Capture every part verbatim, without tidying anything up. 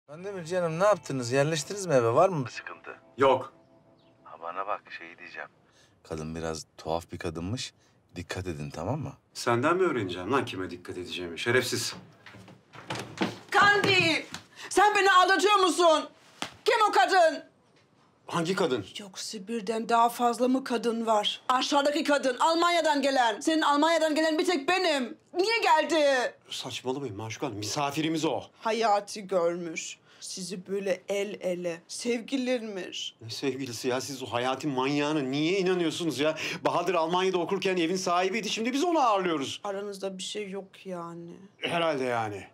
Kandemir canım ne yaptınız? Yerleştiniz mi eve? Var mı bir sıkıntı? Yok. Ha bana bak şey diyeceğim. Kadın biraz tuhaf bir kadınmış. Dikkat edin tamam mı? Senden mi öğreneceğim lan kime dikkat edeceğimi? Şerefsiz. Kandi! Sen beni aldatıyor musun? Kim o kadın? Hangi kadın? Yoksa birden daha fazla mı kadın var? Aşağıdaki kadın, Almanya'dan gelen. Senin Almanya'dan gelen bir tek benim. Niye geldi? Saçmalamayın Maşuka Hanım. Misafirimiz o. Hayati görmüş. Sizi böyle el ele, sevgilirmiş. Ne sevgilisi ya? Siz o Hayati manyağına niye inanıyorsunuz ya? Bahadır Almanya'da okurken evin sahibiydi. Şimdi biz onu ağırlıyoruz. Aranızda bir şey yok yani. Herhalde yani.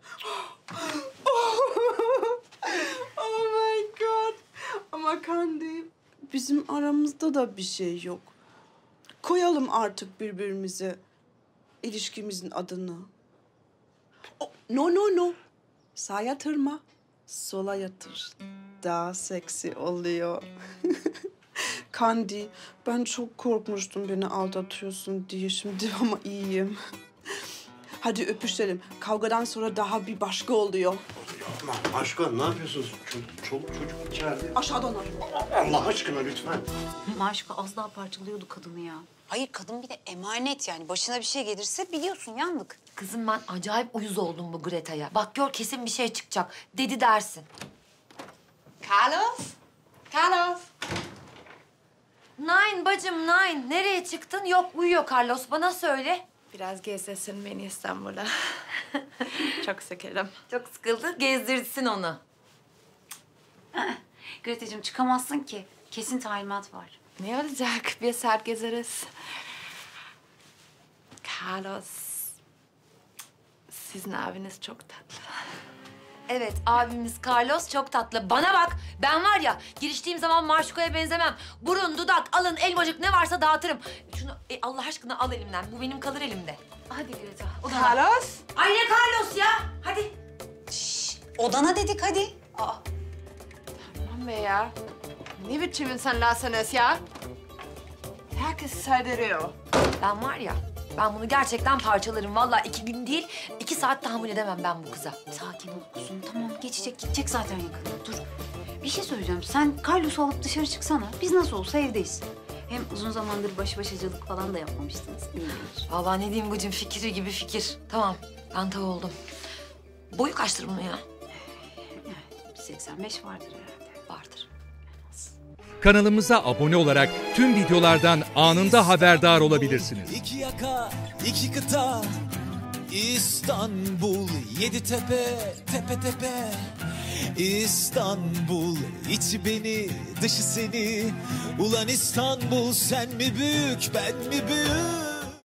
Oh my God. Ama Kandi, bizim aramızda da bir şey yok. Koyalım artık birbirimize ilişkimizin adını. Oh, no, no, no. Sağa yatırma, sola yatır. Daha seksi oluyor. Kandi, ben çok korkmuştum beni aldatıyorsun diye şimdi ama iyiyim. Hadi öpüşelim. Kavgadan sonra daha bir başka oluyor. Yapma Maşuka Hanım, ne yapıyorsunuz? Çoluk, çoluk çocuk içeride. Aşağıdan al. Allah aşkına lütfen. Maşuka az daha parçalıyordu kadını ya. Hayır kadın bir de emanet yani. Başına bir şey gelirse biliyorsun yandık. Kızım ben acayip uyuz oldum bu Greta'ya. Bak gör kesin bir şey çıkacak. Dedi dersin. Carlos? Carlos? Nine bacım nine. Nereye çıktın? Yok uyuyor Carlos. Bana söyle. Biraz gezdirsin beni İstanbul'a. Çok sıkıldım. Çok sıkıldı. Gezdirsin onu. Greta'cığım çıkamazsın ki. Kesin talimat var. Ne olacak? Bir saat gezeriz. Carlos, sizin abiniz çok tatlı. Evet abimiz Carlos çok tatlı. Bana bak ben var ya giriştiğim zaman Maşuka'ya benzemem. Burun, dudak, alın, elmacık ne varsa dağıtırım. Şunu e, Allah aşkına al elimden. Bu benim kalır elimde. Hadi Greta. Carlos? Ay ne Carlos ya? Hadi. Şşş, odana dedik hadi. Aa. Tamam be ya. Ne biçim insanlarsınız ya? Herkes saydırıyor. Ben var ya ben bunu gerçekten parçalarım. Vallahi iki gün değil iki saat tahammül edemem ben bu kıza. Sakin ol kuzum. Tamam geçecek gidecek zaten yakında. Dur. Bir şey söyleyeceğim. Sen Carlos'u alıp dışarı çıksana. Biz nasıl olsa evdeyiz. Hem uzun zamandır baş başacılık falan da yapmamıştınız. İyi gelir. Vallahi ne diyeyim bacım fikri gibi fikir. Tamam ben tav oldum. Boyu kaçtır bunun ya? seksen beş vardır herhalde. Vardır. Kanalımıza abone olarak tüm videolardan anında haberdar olabilirsiniz. İki yaka, iki kıta, İstanbul, yedi tepe, tepe tepe. İstanbul, içi beni, dışı seni. Ulan İstanbul, sen mi büyük, ben mi büyük?